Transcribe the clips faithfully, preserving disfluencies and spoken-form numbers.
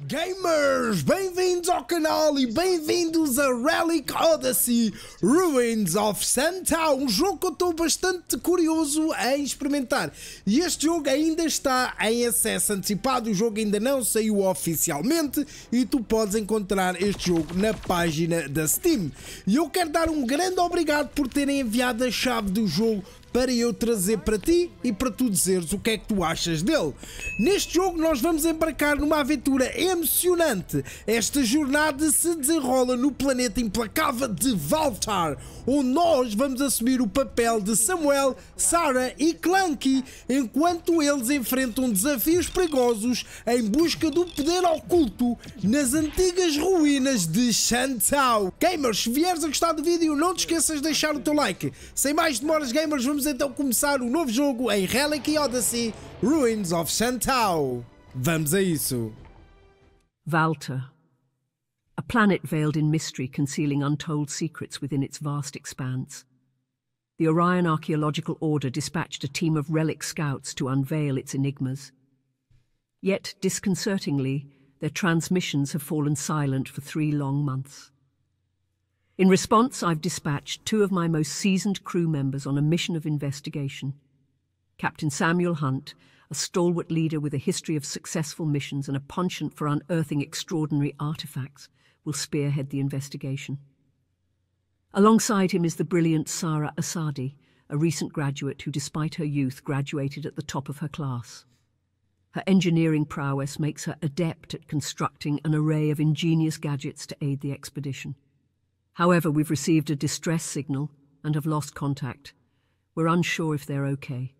Gamers, bem-vindos ao canal e bem-vindos a Relic Odyssey Ruins of Santau, um jogo que eu estou bastante curioso em experimentar. E este jogo ainda está em acesso antecipado, o jogo ainda não saiu oficialmente e tu podes encontrar este jogo na página da Steam. E eu quero dar um grande obrigado por terem enviado a chave do jogo para eu trazer para ti e para tu dizeres o que é que tu achas dele. Neste jogo nós vamos embarcar numa aventura emocionante. Esta jornada se desenrola no planeta implacável de Valtar, onde nós vamos assumir o papel de Samuel, Sarah e Clanky, enquanto eles enfrentam desafios perigosos em busca do poder oculto nas antigas ruínas de Santau. Gamers, se vieres a gostar do vídeo, não te esqueças de deixar o teu like. Sem mais demoras, gamers, vamos então começar o novo jogo em Relic Odyssey Ruins of Santau. Vamos a isso. Valtar, a planet veiled in mystery concealing untold secrets within its vast expanse. The Orion Archaeological Order dispatched a team of relic scouts to unveil its enigmas. Yet, disconcertingly, their transmissions have fallen silent for three long months. In response, I've dispatched two of my most seasoned crew members on a mission of investigation. Captain Samuel Hunt, a stalwart leader with a history of successful missions and a penchant for unearthing extraordinary artifacts, will spearhead the investigation. Alongside him is the brilliant Sarah Asadi, a recent graduate who, despite her youth, graduated at the top of her class. Her engineering prowess makes her adept at constructing an array of ingenious gadgets to aid the expedition. However, we've received a distress signal and have lost contact. We're unsure if they're okay.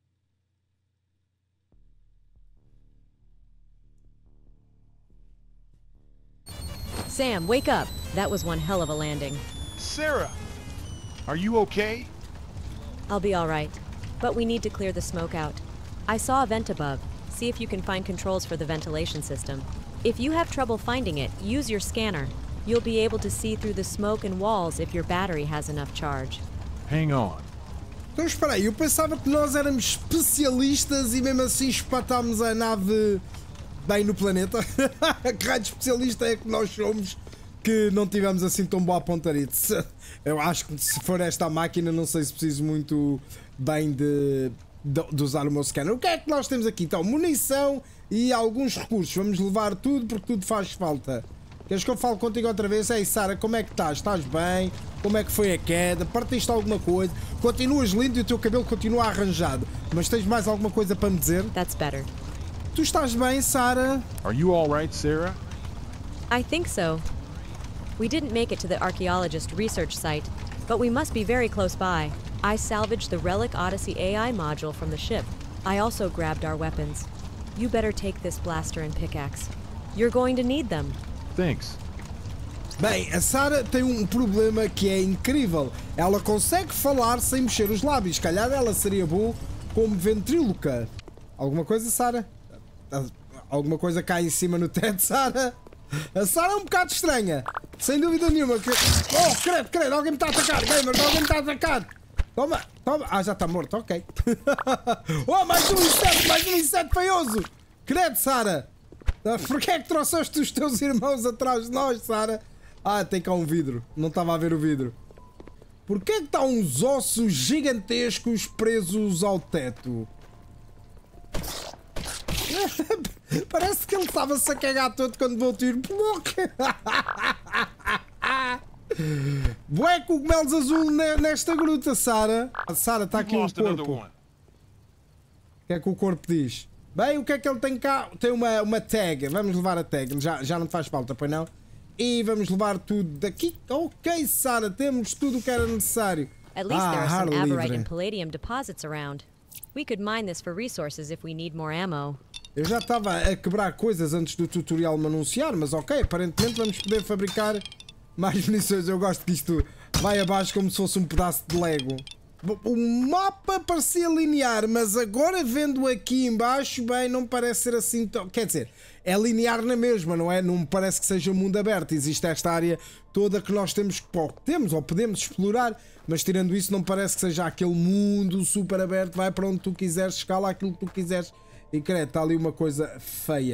Sam, wake up. That was one hell of a landing. Sarah, are you okay? I'll be all right, but we need to clear the smoke out. I saw a vent above. See if you can find controls for the ventilation system. If you have trouble finding it, use your scanner. You'll be able to see through the smoke and walls if your battery has enough charge. Hang on. Então espera aí, eu pensava que nós éramos especialistas e mesmo assim espatámos a nave bem no planeta. Que raio de especialista é que nós somos que não tivemos assim tão boa pontaria? Eu acho que se for esta a máquina não sei se preciso muito bem de, de, de usar o meu scanner. O que é que nós temos aqui? Então, munição e alguns recursos. Vamos levar tudo porque tudo faz falta. Queres que eu fale contigo outra vez? Ei, Sarah, como é que estás? Estás bem? Como é que foi a queda? Partiste alguma coisa? Continuas lindo e o teu cabelo continua arranjado. Mas tens mais alguma coisa para me dizer? That's better. Tu estás bem, Sarah? Are you all right, Sarah? I think so. We didn't make it to the archaeologist research site, but we must be very close by. I salvaged the Relic Odyssey A I module from the ship. I also grabbed our weapons. You better take this blaster and pickaxe. You're going to need them. Thanks. Bem, a Sarah tem um problema que é incrível. Ela consegue falar sem mexer os lábios. Se calhar ela seria boa como ventríloca. Alguma coisa, Sarah? Alguma coisa cai em cima no teto, Sarah? A Sarah é um bocado estranha. Sem dúvida nenhuma. Que... Oh, credo, credo, alguém me está a atacar. Gamers, alguém me está a atacar. Toma, toma. Ah, já está morto, ok. Oh, mais um inseto, mais um inseto feioso. Credo, Sarah. Porquê é que trouxeste os teus irmãos atrás de nós, Sarah? Ah, tem cá um vidro. Não estava a ver o vidro. Porquê é que está uns ossos gigantescos presos ao teto? Parece que ele estava-se a cagar todo quando deu o tiro. Bué cogumelos azul nesta gruta, Sarah. Sarah, está aqui um corpo. O que é que o corpo diz? Bem, o que é que ele tem cá? Tem uma, uma tag. Vamos levar a tag. Já, já não faz falta, pois não? E vamos levar tudo daqui. Ok, Sarah, temos tudo o que era necessário. At least ah, there are some livre. aberrite and palladium deposits around. We could mine this for resources if we need more ammo. Eu já estava a quebrar coisas antes do tutorial me anunciar, mas ok, aparentemente vamos poder fabricar mais munições. Eu gosto que isto vai abaixo como se fosse um pedaço de Lego. O mapa parecia linear, mas agora vendo aqui embaixo, bem, não parece ser assim tão... Quer dizer, é linear na mesma, não é? Não me parece que seja mundo aberto. Existe esta área toda que nós temos, ou temos ou podemos explorar, mas tirando isso não parece que seja aquele mundo super aberto. Vai para onde tu quiseres, escala aquilo que tu quiseres. E credo, está ali uma coisa feia.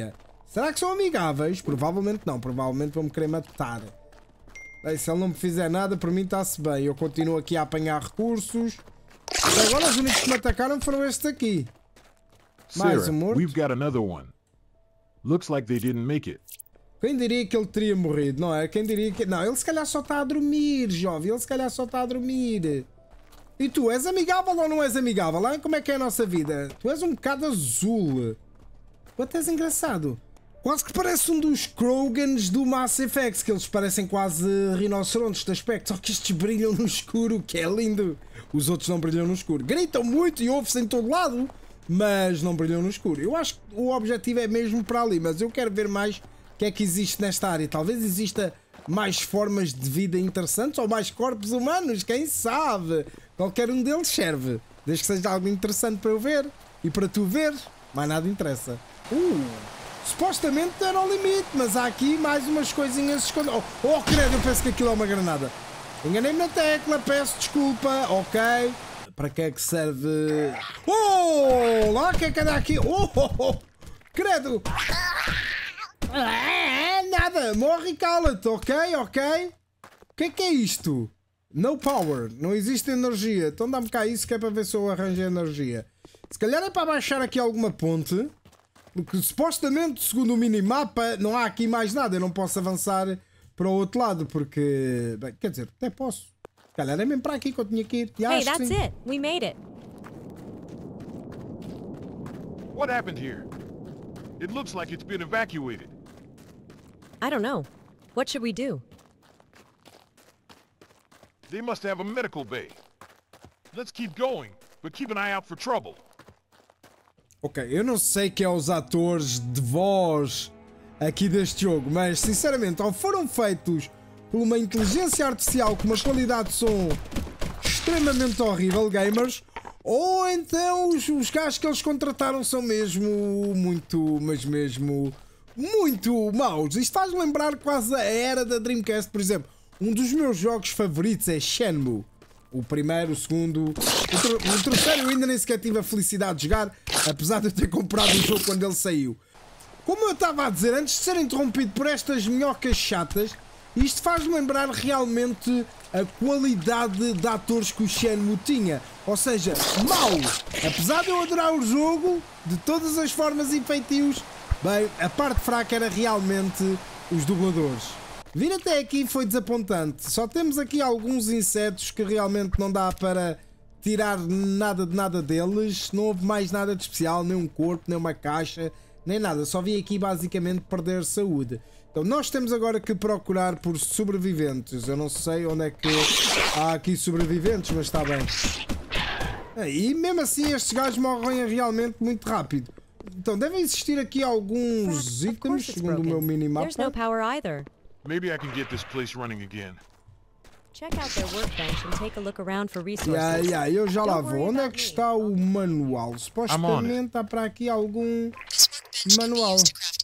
Será que são amigáveis? Provavelmente não. Provavelmente vão-me querer matar. Bem, se ele não me fizer nada, para mim está-se bem. Eu continuo aqui a apanhar recursos. E agora os únicos que me atacaram foram estes aqui. Mais Sarah, um morto. we've got another one. Looks like they didn't make it. Quem diria que ele teria morrido, não é? Quem diria que... Não, ele se calhar só está a dormir, jovem. Ele se calhar só está a dormir. E tu, és amigável ou não és amigável? Hein? Como é que é a nossa vida? Tu és um bocado azul. Tu até és engraçado. Quase que parece um dos Krogans do Mass Effect, que eles parecem quase rinocerontes de aspecto, só que estes brilham no escuro, que é lindo. Os outros não brilham no escuro. Gritam muito e ouve-se em todo lado, mas não brilham no escuro. Eu acho que o objetivo é mesmo para ali, mas eu quero ver mais o que é que existe nesta área. Talvez exista mais formas de vida interessantes ou mais corpos humanos, quem sabe? Qualquer um deles serve, desde que seja algo interessante para eu ver e para tu ver. Mais nada interessa. Uh, supostamente era o limite, mas há aqui mais umas coisinhas escondidas. Oh, oh, credo, eu penso que aquilo é uma granada. Enganei-me na tecla, peço desculpa, ok. Para que é que serve? Oh, lá o que é que anda aqui? Oh, oh, oh. Credo. Ah, nada, morre e cala-te, ok, ok. O que é que é isto? No power, não existe energia. Então dá-me cá isso que é para ver se eu arranjo energia. Se calhar é para baixar aqui alguma ponte, porque supostamente, segundo o minimapa, não há aqui mais nada. Eu não posso avançar para o outro lado, porque... Bem, quer dizer, até posso. Se calhar é mesmo para aqui que eu tinha que ir. E Hey, acho que that's sim. it. We made it. What happened here? It looks like it's been evacuated. I don't know. What should we do? They must have a medical bay. Let's keep going, but keep an eye out for trouble. Ok, eu não sei quem é os atores de voz aqui deste jogo, mas sinceramente, ou foram feitos por uma inteligência artificial com uma qualidade de som extremamente horrível, gamers, ou então os, os gajos que eles contrataram são mesmo muito, mas mesmo muito maus. Isto faz lembrar quase a era da Dreamcast, por exemplo. Um dos meus jogos favoritos é Shenmue. O primeiro, o segundo, o, ter o terceiro eu ainda nem sequer tive a felicidade de jogar, apesar de eu ter comprado o jogo quando ele saiu. Como eu estava a dizer, antes de ser interrompido por estas minhocas chatas, isto faz-me lembrar realmente a qualidade de atores que o Shenmue tinha. Ou seja, mau. Apesar de eu adorar o jogo, de todas as formas e feitios, bem, a parte fraca era realmente os dubladores. Vir até aqui foi desapontante. Só temos aqui alguns insetos que realmente não dá para tirar nada de nada deles. Não houve mais nada de especial, nem um corpo, nem uma caixa, nem nada. Só vim aqui basicamente perder saúde. Então nós temos agora que procurar por sobreviventes. Eu não sei onde é que há aqui sobreviventes, mas está bem. E mesmo assim estes gajos morrem realmente muito rápido. Então devem existir aqui alguns itens, segundo o meu minimapa. There's no power either. Maybe I can get this place running again. Check out their workbench and take a look around for resources. Yeah, yeah, eu já lá Don't vou. worry Onde é about que me. está o manual? Supostamente há para aqui algum manual.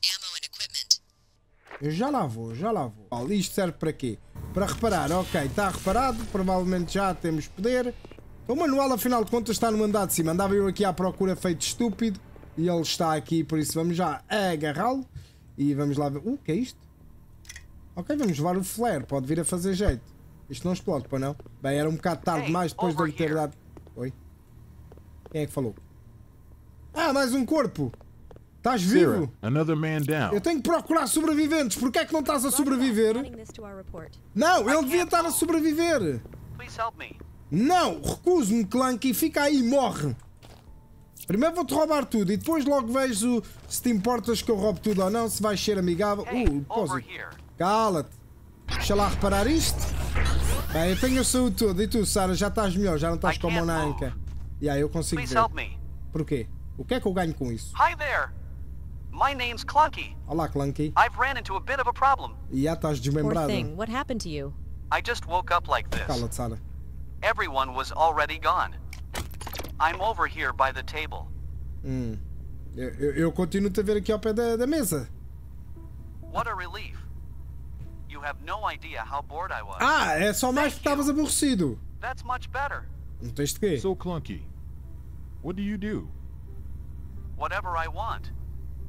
Eu já lá vou, já lá vou. Ó, isto serve para quê? Para reparar, ok, está reparado, provavelmente já temos poder. O manual, afinal de contas, está no andar de cima. Andava eu aqui à procura feito estúpido e ele está aqui, por isso vamos já agarrá-lo e vamos lá ver. Uh, o que é isto? Ok, vamos levar o flare, pode vir a fazer jeito. Isto não explode, pô, não? Bem, era um bocado tarde demais depois de eu lhe ter dado... Oi? Quem é que falou? Ah, mais um corpo! Estás Sarah, vivo? another man down. Eu tenho que procurar sobreviventes. Porquê é que não estás a sobreviver? Adding this to our report. Não, ele devia estar a sobreviver. Please help me. Não, recuso-me, Clanky. Fica aí e morre. Primeiro vou-te roubar tudo e depois logo vejo se te importas que eu roube tudo ou não, se vais ser amigável. Hey, Uh, over depósito. here. Cala-te. Deixa lá reparar isto. Bem, eu tenho a saúde toda. E tu, Sarah, já estás melhor, já não estás I com a mão can't na move. anca. E aí eu consigo Please ver. help me. Porquê? O que é que eu ganho com isso? Hi there. My name's Clunky. Olá, Clanky. I've ran into a bit of a problem. E já estás Poor desmembrado. thing. What happened to you? I just woke up like this. Cala-te, Sarah. Everyone was already gone. I'm over here by the table. Hum. Eu, eu, eu continuo-te a ver aqui ao pé da, da mesa. What a relief. You have no idea how bored I was. Ah, é só mais porque estavas aborrecido. That's much better. Não tens de quê? So clunky. What do you do? Whatever I want.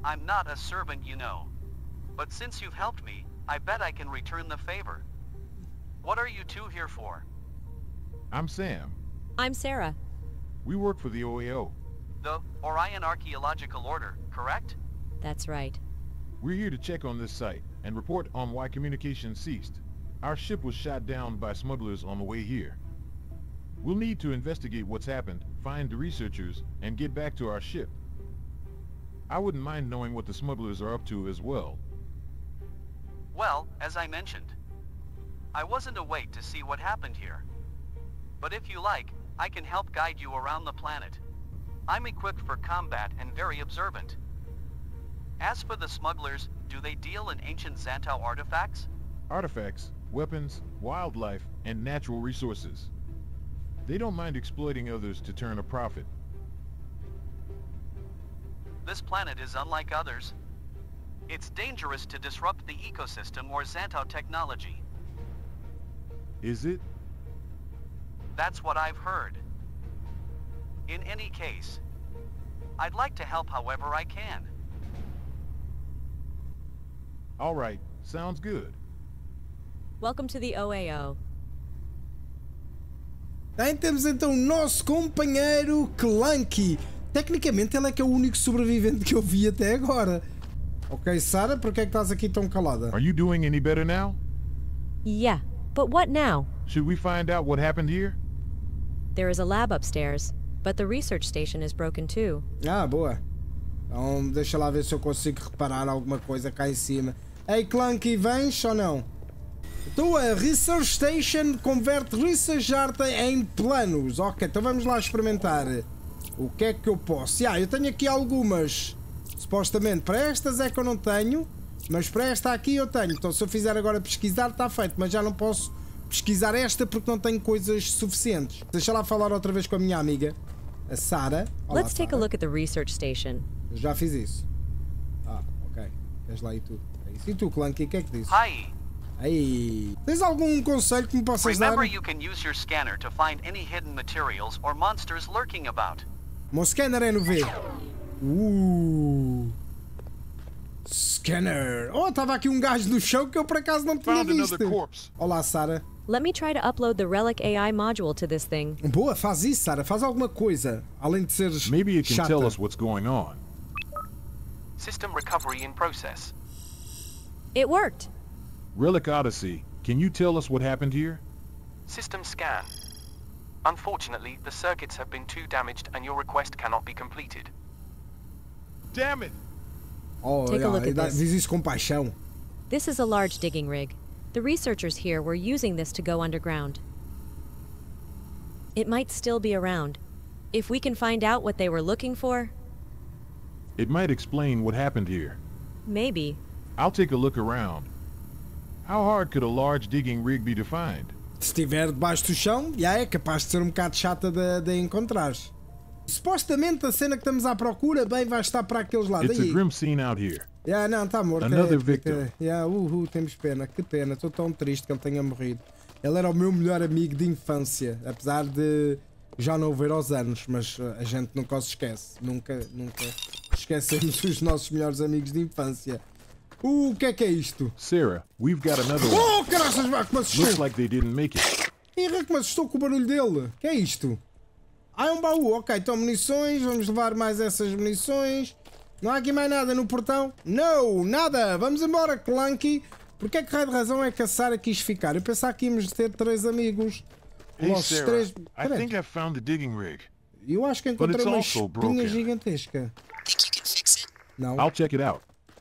I'm not a servant, you know. But since you've helped me, I bet I can return the favor. What are you two here for? I'm Sam. I'm Sarah. We work for the O A O. The Orion Archaeological Order, correct? That's right. We're here to check on this site and report on why communication ceased. Our ship was shot down by smugglers on the way here. We'll need to investigate what's happened, find the researchers, and get back to our ship. I wouldn't mind knowing what the smugglers are up to as well. Well, as I mentioned, I wasn't awake to see what happened here. But if you like, I can help guide you around the planet. I'm equipped for combat and very observant. As for the smugglers, do they deal in ancient Xantau artifacts? Artifacts, weapons, wildlife, and natural resources. They don't mind exploiting others to turn a profit. This planet is unlike others. It's dangerous to disrupt the ecosystem or Xantau technology. Is it? That's what I've heard. In any case, I'd like to help however I can. All right, sounds good. Welcome to the O A O. Aí temos então o nosso companheiro Clunky. Tecnicamente ele é que é o único sobrevivente que eu vi até agora. Ok, Sarah, por que é que estás aqui tão calada? Are you doing any better now? Yeah, but what now? Should we find out what happened here? There is a lab upstairs, but the research station is broken too. Ah, boa. Então deixa lá ver se eu consigo reparar alguma coisa cá em cima. Ei, Clunky, vens ou não? Tua Research Station converte Research Art em planos. Ok, então vamos lá experimentar. O que é que eu posso? Ah, eu tenho aqui algumas. Supostamente para estas é que eu não tenho, mas para esta aqui eu tenho. Então se eu fizer agora pesquisar está feito, mas já não posso pesquisar esta porque não tenho coisas suficientes. Deixa lá falar outra vez com a minha amiga, a Sarah. Olá, Let's take Sarah. a look at the research station. Eu já fiz isso. Ah, ok. Vês lá e tu. É isso. E tu, Clunky, o que é que dizes? Hi. Aí. Tens algum conselho que me possas dar? Remember, you can use your scanner to find any hidden materials or monsters lurking about. O meu scanner é no V. Uh. Scanner. Oh, estava aqui um gajo no chão que eu por acaso não tinha Found another visto. corpse. Olá, Sarah. Let me try to upload the Relic A I module to this thing. Boa, faz isso, Sarah. Faz alguma coisa. Além de seres Maybe it can chata. tell us what's going on. System recovery in process. It worked. Relic Odyssey, can you tell us what happened here? System scan. Unfortunately, the circuits have been too damaged and your request cannot be completed. Damn it! Oh, Take a yeah, look at dá- this. diz isso com paixão. This is a large digging rig. The researchers here were using this to go underground. It might still be around. If we can find out what they were looking for, It might explain what happened here. maybe. I'll take a look around. How hard could a large digging rig be to find? Se estiver debaixo do chão, já é capaz de ser um bocado chata de, de encontrar. Supostamente a cena que estamos à procura bem vai estar para aqueles lados. It's a Aí. grim scene out here. Yeah, não, está morto. Another é, victim. é, yeah, uhul, temos pena, que pena. Estou tão triste que ele tenha morrido. Ele era o meu melhor amigo de infância, apesar de já não o ver aos anos, mas uh, a gente nunca os esquece. Nunca, nunca esquecemos os nossos melhores amigos de infância. Uh, o que é que é isto? Sarah, we've got another one. Oh, caraças, vá, que me assustou! Looks like they didn't make it. Ih, que me assustou com o barulho dele. Que é isto? Ah, é um baú. Ok, então munições. Vamos levar mais essas munições. Não há aqui mais nada no portão? Não, nada. Vamos embora, Clunky. Porque é que raio de razão é que a Sarah quis ficar? Eu pensava que íamos ter três amigos. Hey, Nossos Sarah, três... I Peraí, think I found the digging rig. eu acho que But encontrei it's uma also espinha broken. gigantesca. Não. I'll check it out.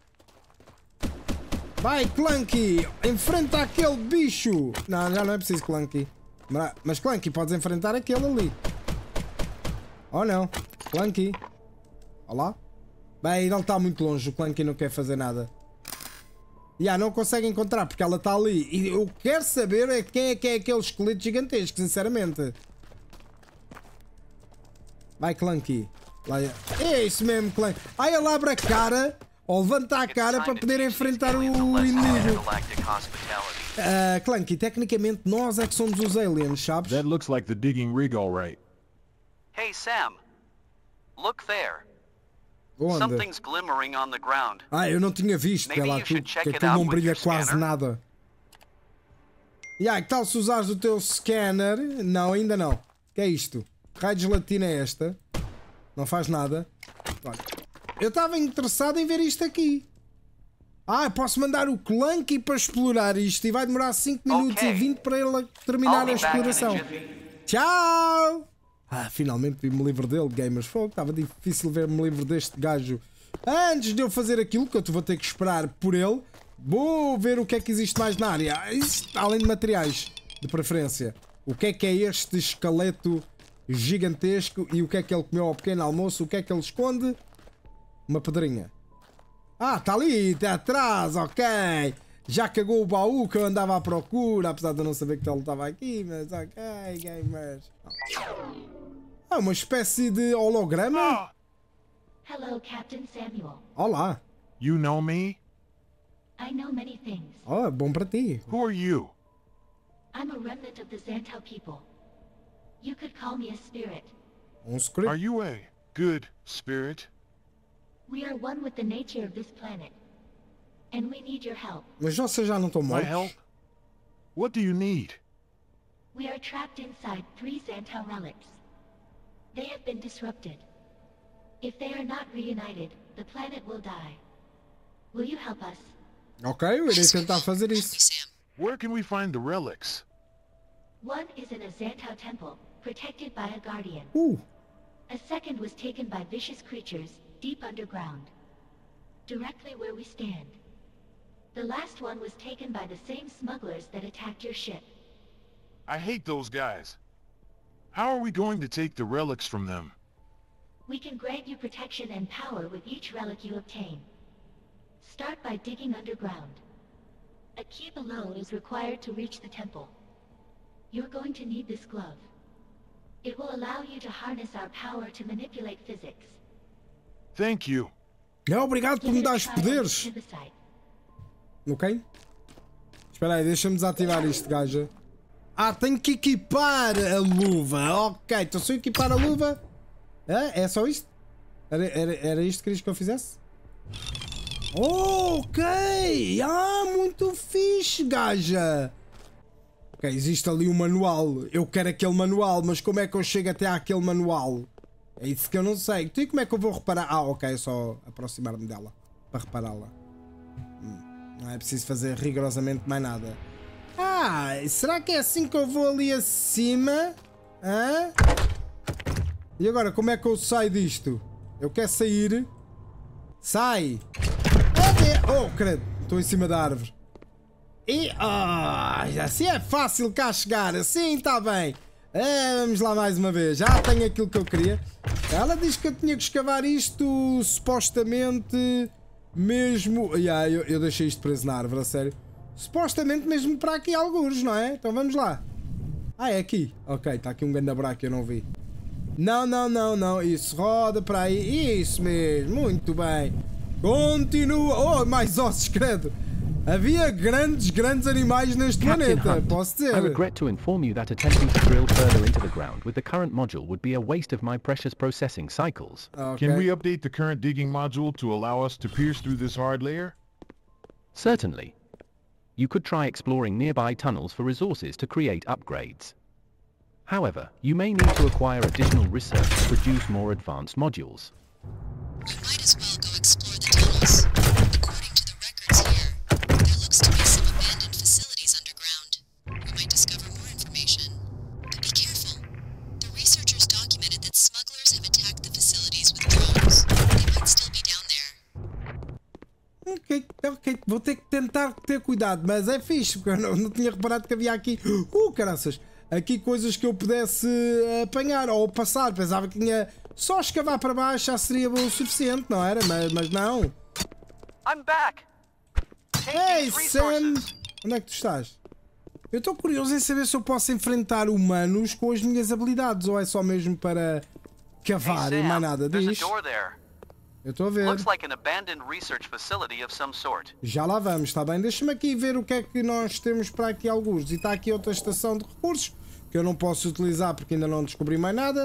Vai, Clunky! Enfrenta aquele bicho! Não, já não é preciso, Clunky. Mas, mas Clunky, podes enfrentar aquele ali. Oh não, Clunky. Olá. Bem, ele está muito longe, o Clunky não quer fazer nada. Já, yeah, não consegue encontrar porque ela está ali. E eu quero saber é quem é que é aquele esqueleto gigantesco, sinceramente. Vai, Clunky. Lá, é isso mesmo, Clunky. Ai, ele abre a cara, ou levanta a cara para poder enfrentar o inimigo. Uh, Clunky, tecnicamente nós é que somos os aliens, sabes? That looks like the digging rig, all right. Hey, Sam. Look there. Onde? Something's glimmering on the ground. Ah, eu não tinha visto. Maybe Ela, you should que check it aquilo out não with brilha your quase scanner. nada. E aí, que tal se usares o teu scanner? Não, ainda não. O que é isto? Que raio de gelatina é esta? Não faz nada. Olha, eu estava interessado em ver isto aqui. Ah, posso mandar o Clunky para explorar isto e vai demorar cinco minutos Ok. e vinte para ele terminar I'll a be back in a exploração. jiffy. Tchau! Ah, finalmente vi-me livre dele, Gamers. Fogo, estava difícil ver-me livre deste gajo. Antes de eu fazer aquilo, que eu vou ter que esperar por ele, vou ver o que é que existe mais na área. Ah, isto, além de materiais, de preferência. O que é que é este esqueleto gigantesco e o que é que ele comeu ao pequeno almoço? O que é que ele esconde? Uma pedrinha. Ah, está ali, está atrás, ok. Já cagou o baú que eu andava à procura, apesar de eu não saber que ele estava aqui, mas ok, gamers. Ah, uma espécie de holograma? Hello, Captain Samuel. Olá. You know me? I know many things. Oh, bom para ti. Who are you? I'm a remnant of the Xantao people. You could call me a spirit. Um script. Are you a good spirit? We are one with the nature of this planet. And we need your help. Mas vocês já não estão My mortos? help? What do you need? We are trapped inside three Xantao relics. They have been disrupted. If they are not reunited, the planet will die. Will you help us? Ok, eu irei tentar fazer isso. Where can we find the relics? One is in a Xantao temple, protected by a guardian. Uh, A second was taken by vicious creatures, deep underground. Directly where we stand. The last one was taken by the same smugglers that attacked your ship. I hate those guys. How are we going to take the relics from them? We can grant you protection and power with each relic you obtain. Start by digging underground. A key below is required to reach the temple. You're going to need this glove. It will allow you to harness our power to manipulate physics. Thank you. é obrigado por Give me it a dar os try poderes. to the site. Ok? Espera aí, deixa-me desativar isto, gaja. Ah, tenho que equipar a luva. Ok, então se eu equipar a luva... É, é só isto? Era, era, era isto que querias que eu fizesse? Ok! Ah, muito fixe, gaja! Ok, existe ali um manual. Eu quero aquele manual, mas como é que eu chego até àquele manual? É isso que eu não sei. Então e como é que eu vou reparar? Ah, ok, é só aproximar-me dela para repará-la. Hum, não é preciso fazer rigorosamente mais nada. Ah, será que é assim que eu vou ali acima? Hã? E agora, como é que eu saio disto? Eu quero sair. Sai! Oh, credo! Estou em cima da árvore. E... Ah, assim é fácil cá chegar. Assim está bem. É, vamos lá mais uma vez. Já tenho aquilo que eu queria. Ela diz que eu tinha que escavar isto supostamente mesmo... Yeah, eu, eu deixei isto preso na árvore, a sério. Supostamente mesmo para aqui alguns, não é? Então vamos lá. Ah, é aqui. Ok, está aqui um grande buraco, eu não vi. Não, não, não, não. Isso, roda para aí. Isso mesmo, muito bem. Continua. Oh, mais ossos, credo. Havia grandes, grandes animais neste Captain planeta, Hunt, posso I dizer. regret to inform you that attempting to drill further into the ground with the current module would be a waste of my precious processing cycles. Ok. Can we update the current digging module to allow us to pierce through this hard layer? Certainly. You could try exploring nearby tunnels for resources to create upgrades. However, you may need to acquire additional research to produce more advanced modules. We might as well go explore the tunnels. According to the records here, there looks to be some abandoned facilities underground. We might discover more information. But be careful. The researchers documented that smugglers have attacked the facilities with drones. They might still be down there. Ok, ok. Vou ter que tentar ter cuidado, mas é fixe, porque eu não, não tinha reparado que havia aqui... Uh, caraças! Aqui coisas que eu pudesse apanhar ou passar. Pensava que tinha só escavar para baixo já seria bom o suficiente, não era? Mas, mas não. I'm back. Take Ei, these Sam! resources. Onde é que tu estás? Eu estou curioso em saber se eu posso enfrentar humanos com as minhas habilidades ou é só mesmo para cavar Hey, e mais Sam, nada. there's a Diz. door there. Eu estou a ver. Looks like an abandoned research facility of some sort. Já lá vamos, está bem? Deixa-me aqui ver o que é que nós temos para aqui alguns. E está aqui outra estação de recursos que eu não posso utilizar porque ainda não descobri mais nada.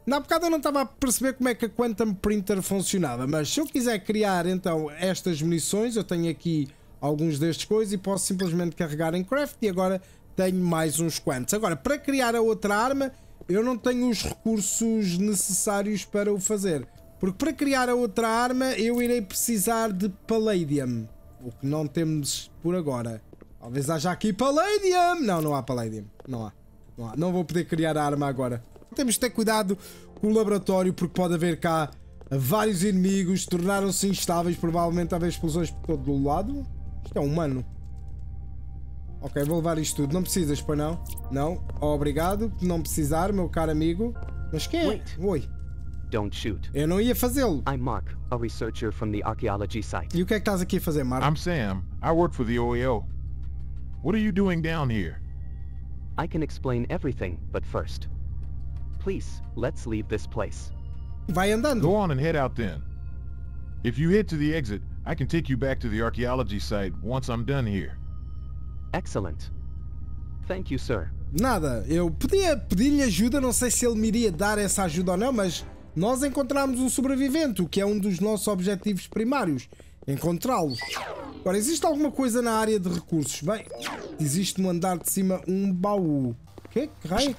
Na bocada eu não estava a perceber como é que a Quantum Printer funcionava, mas se eu quiser criar então estas munições, eu tenho aqui alguns destes coisas e posso simplesmente carregar em craft e agora tenho mais uns quantos. Agora, para criar a outra arma, eu não tenho os recursos necessários para o fazer. Porque para criar a outra arma, eu irei precisar de Palladium. O que não temos por agora. Talvez haja aqui Palladium. Não, não há Palladium. Não há. Não há. Não vou poder criar a arma agora. Temos de ter cuidado com o laboratório porque pode haver cá vários inimigos. Tornaram-se instáveis. Provavelmente haver explosões por todo o lado. Isto é humano. Ok, vou levar isto tudo. Não precisas, pois não? Não. Obrigado por não precisar, meu caro amigo. Mas quem é? Wait. Oi. Don't shoot. Eu não ia fazê-lo. I'm Mark, a researcher from the archaeology site. E o que é que estás aqui a fazer, Mark? I'm Sam. I work for the O A O. What are you doing down here? I can explain everything, but first, please, let's leave this place. Vai andando. Go on and head out then. If you head to the exit, I can take you back to the archaeology site once I'm done here. Excellent. Thank you, sir. Nada, eu podia pedir-lhe ajuda, não sei se ele me iria dar essa ajuda ou não, mas nós encontramos um sobrevivente, o que é um dos nossos objetivos primários, encontrá-los. Agora, existe alguma coisa na área de recursos? Bem, existe no andar de cima um baú. O quê? Que raio?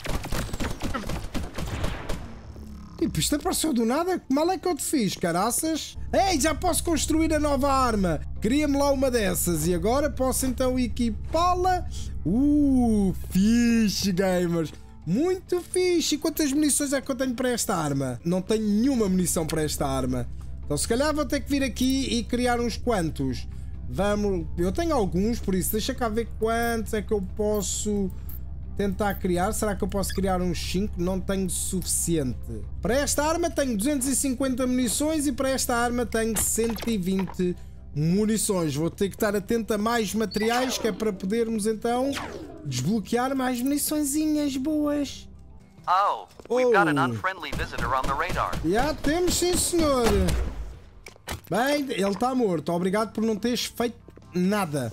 Tipo, isto apareceu do nada? Que mal é que eu te fiz, caraças? Ei, já posso construir a nova arma! Queria-me lá uma dessas e agora posso então equipá-la? Uh, fixe, gamers! Muito fixe! E quantas munições é que eu tenho para esta arma? Não tenho nenhuma munição para esta arma. Então se calhar vou ter que vir aqui e criar uns quantos. Vamos... Eu tenho alguns, por isso deixa cá ver quantos é que eu posso tentar criar. Será que eu posso criar uns cinco? Não tenho suficiente. Para esta arma tenho duzentas e cinquenta munições e para esta arma tenho cento e vinte munições. Vou ter que estar atento a mais materiais, que é para podermos então desbloquear mais muniçõezinhas boas. Oh, we've got an unfriendly visitor on the radar. Já temos, sim senhor. Bem, ele está morto. Obrigado por não teres feito nada.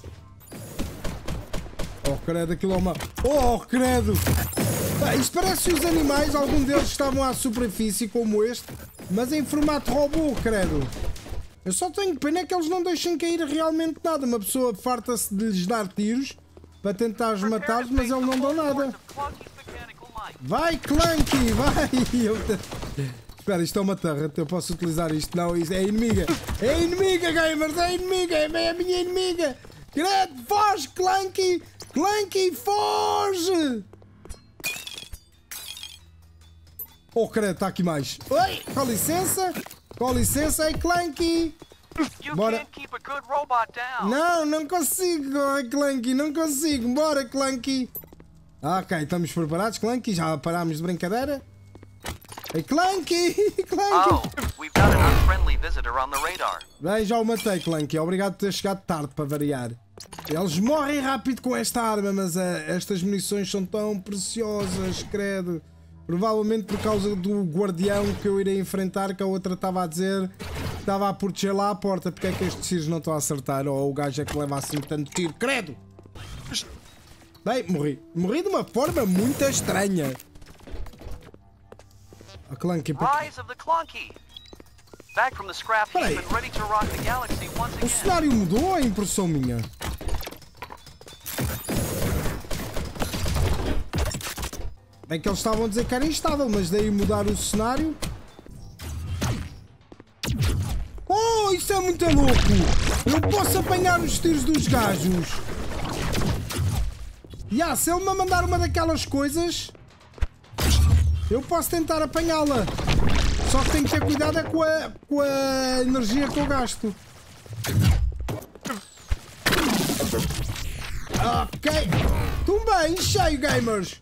Oh, credo, aquilo é uma... Oh, credo! Ah, isto parece os animais, alguns deles estavam à superfície, como este, mas em formato robô, credo. Eu só tenho pena que eles não deixem cair realmente nada. Uma pessoa farta-se de lhes dar tiros para tentar os matá-los, mas eles não dão nada. Vai, Clanky, vai! Eu te... Espera, isto é uma terra, eu posso utilizar isto. Não, isto é inimiga. É inimiga, gamers, é inimiga, é a minha inimiga. Credo, foge, Clanky! Clanky, foge! Oh, credo, está aqui mais. Oi, com licença. Com licença, ei, Clanky. Bora. Não, não consigo, Clanky, não consigo. Bora, Clanky. Ok, estamos preparados, Clanky. Já parámos de brincadeira. Ei, Clanky, Clanky. Oh, we've got an unfriendly visitor on the radar. Bem, já o matei, Clanky. Obrigado por ter chegado tarde para variar. Eles morrem rápido com esta arma, mas uh, estas munições são tão preciosas, credo. Provavelmente por causa do guardião que eu irei enfrentar, que a outra estava a dizer que estava a proteger lá a porta. Porque é que estes tiros não estão a acertar? Ou o gajo é que leva assim tanto tiro? Credo! Bem, morri. Morri de uma forma muito estranha. A Clanky... Rise of the Clunky. Back from the scrap heap and ready to rock the galaxy once again. O cenário mudou ou é impressão minha? É que eles estavam a dizer que era instável, mas daí mudar o cenário. Oh, isso é muito louco! Eu posso apanhar os tiros dos gajos. E ah, se ele me mandar uma daquelas coisas, eu posso tentar apanhá-la. Só que tenho que ter cuidado é com a, com a energia que eu gasto. Ok. Toma em cheio, gamers.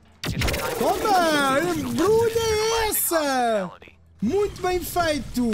Toma! Embrulha essa! Muito bem feito!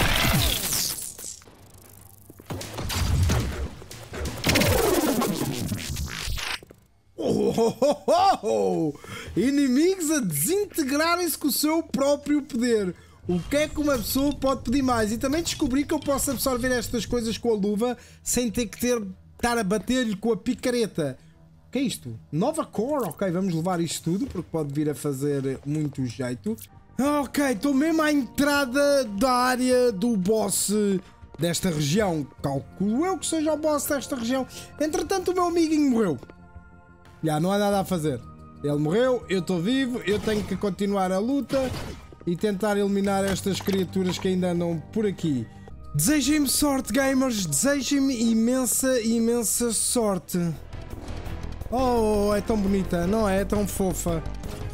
Oh, oh, oh, oh. Inimigos a desintegrarem-se com o seu próprio poder. O que é que uma pessoa pode pedir mais? E também descobri que eu posso absorver estas coisas com a luva sem ter que ter, estar a bater-lhe com a picareta. O que é isto? Nova core? Ok, vamos levar isto tudo porque pode vir a fazer muito jeito. Ok, estou mesmo à entrada da área do boss desta região. Calculo eu que seja o boss desta região. Entretanto, o meu amiguinho morreu. Já, não há nada a fazer. Ele morreu, eu estou vivo, eu tenho que continuar a luta e tentar eliminar estas criaturas que ainda andam por aqui. Desejem-me sorte, gamers. Desejem-me imensa, imensa sorte. Oh, é tão bonita, não é? É tão fofa.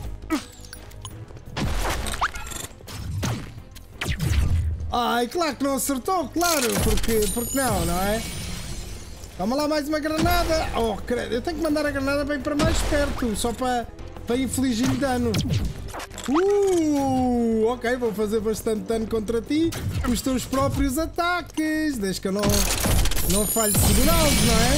Ai, claro que não acertou, claro. Porque, porque não, não é? Toma lá mais uma granada. Oh, credo. Eu tenho que mandar a granada bem para mais perto, só para, para infligir dano. Uh, ok, vou fazer bastante dano contra ti com os teus próprios ataques. Desde que eu não, não falhe de segurá-los,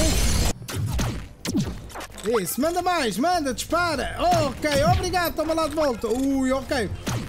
não é? Isso, manda mais, manda, dispara. Oh, ok, obrigado, toma lá de volta. Ui, ok.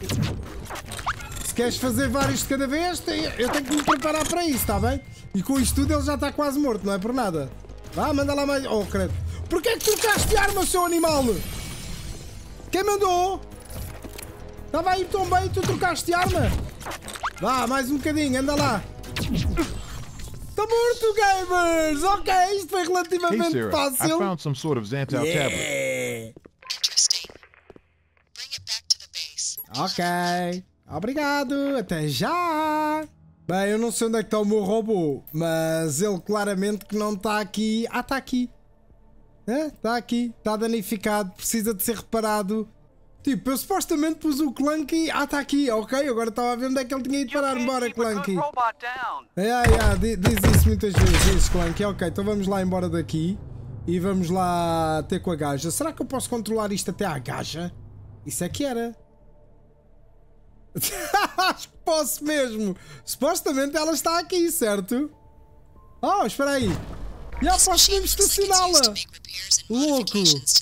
Se queres fazer vários de cada vez, eu tenho que me preparar para isso, está bem? E com isto tudo ele já está quase morto, não é por nada. Vá, manda lá mais. Oh, credo. Porquê é que trocaste de arma, seu animal? Quem mandou? Estava aí tão bem e tu trocaste de arma? Vá, mais um bocadinho, anda lá. Está morto, gamers! Ok, isto foi relativamente hey, Sarah, fácil. I found some sort of Xantal yeah. tablet. Interesting. Bring it back to the base. Ok. Obrigado, até já! Bem, eu não sei onde é que está o meu robô, mas ele claramente que não está aqui. Ah, está aqui. É, está aqui, está danificado, precisa de ser reparado. Tipo, eu supostamente pus o Clunky. Ah, está aqui, ok, agora estava a ver onde é que ele tinha ido parar. Embora, Clunky. É, é, diz isso muitas vezes, diz Clunky. Ok, então vamos lá embora daqui e vamos lá ter com a gaja. Será que eu posso controlar isto até à gaja? Isso é que era. Acho que posso mesmo. Supostamente ela está aqui, certo? Oh, espera aí. Já posso mesmo estacioná-la. Louco.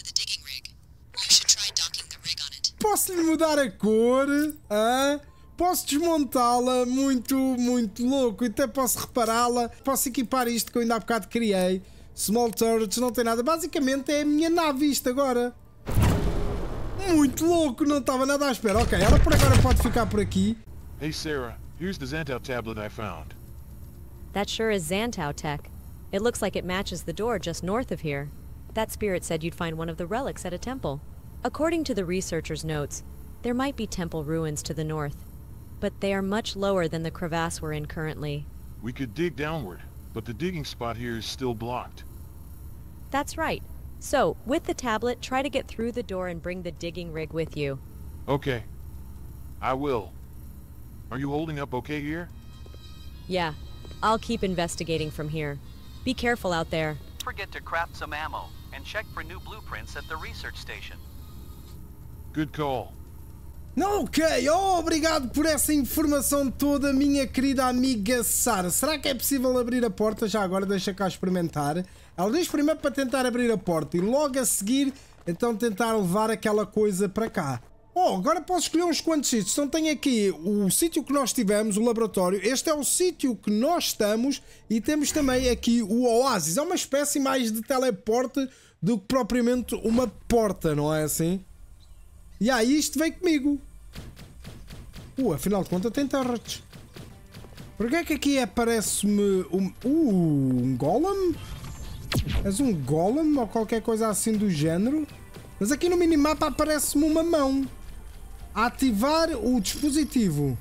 Posso-lhe mudar a cor. Ah? Posso desmontá-la. Muito, muito louco. Até posso repará-la. Posso equipar isto que eu ainda há bocado criei. Small turrets, não tem nada. Basicamente é a minha nave isto agora. Muito louco, não estava nada à espera. Ok, ela por agora pode ficar por aqui. Hey Sarah, here's the Xantal tablet I found. That sure is Xantau tech. It looks like it matches the door just north of here. That spirit said you'd find one of the relics at a temple. According to the researcher's notes, there might be temple ruins to the north, but they are much lower than the crevasse we're in currently. We could dig downward, but the digging spot here is still blocked. That's right. So, with the tablet, try to get through the door and bring the digging rig with you. Okay. I will. Are you holding up okay here? Yeah. I'll keep investigating from here. Be careful out there. Don't forget to craft some ammo and check for new blueprints at the research station. Good call. Ok, oh, obrigado por essa informação toda, minha querida amiga Sara. Será que é possível abrir a porta? Já agora deixa cá experimentar. Ela diz primeiro para tentar abrir a porta e logo a seguir então tentar levar aquela coisa para cá. Oh, agora posso escolher uns quantos sítios. Então tenho aqui o sítio que nós tivemos, o laboratório. Este é o sítio que nós estamos e temos também aqui o oásis. É uma espécie mais de teleporte do que propriamente uma porta, não é assim? E aí isto veio comigo. Uh, afinal de contas tem turrets. Porquê é que aqui aparece-me um... Uh, um golem? És um golem ou qualquer coisa assim do género? Mas aqui no minimapa aparece-me uma mão. A ativar o dispositivo.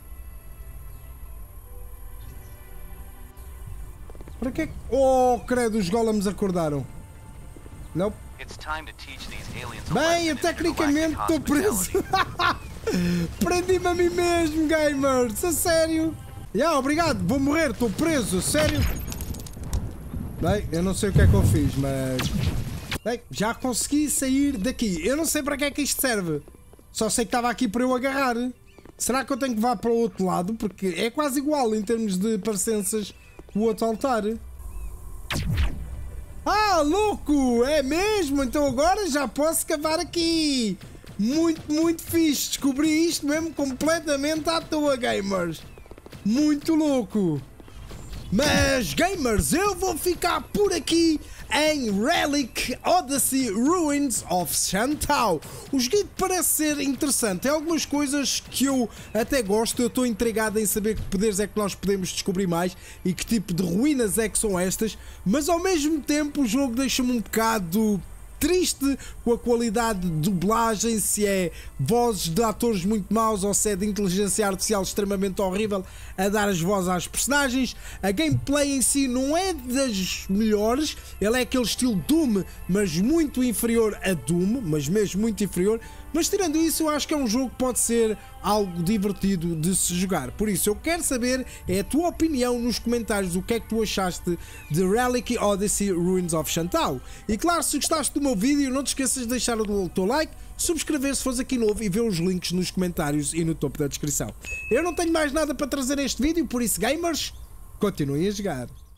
Para que... Oh, credo, os golems acordaram. Não. Bem, eu tecnicamente estou preso. Prendi-me a mim mesmo, gamers. A sério. Yeah, obrigado, vou morrer, estou preso, a sério. Bem, eu não sei o que é que eu fiz, mas... Bem, já consegui sair daqui. Eu não sei para que é que isto serve. Só sei que estava aqui para eu agarrar. Será que eu tenho que vá para o outro lado? Porque é quase igual em termos de parecenças o outro altar. Ah, louco! É mesmo? Então agora já posso cavar aqui. Muito, muito fixe. Descobri isto mesmo completamente à toa, gamers. Muito louco. Mas, gamers, eu vou ficar por aqui em Relic Odyssey Ruins of Shantou. O joguinho parece ser interessante, tem algumas coisas que eu até gosto, eu estou intrigado em saber que poderes é que nós podemos descobrir mais e que tipo de ruínas é que são estas, mas ao mesmo tempo o jogo deixa-me um bocado triste com a qualidade de dublagem, se é vozes de atores muito maus ou se é de inteligência artificial extremamente horrível a dar as vozes às personagens. A gameplay em si não é das melhores, ele é aquele estilo Doom, mas muito inferior a Doom, mas mesmo muito inferior. Mas tirando isso, eu acho que é um jogo que pode ser algo divertido de se jogar. Por isso, eu quero saber é a tua opinião nos comentários, o que é que tu achaste de Relic Odyssey Ruins of Shantou. E claro, se gostaste do meu vídeo, não te esqueças de deixar o teu like, subscrever se fores aqui novo e ver os links nos comentários e no topo da descrição. Eu não tenho mais nada para trazer neste vídeo, por isso, gamers, continuem a jogar.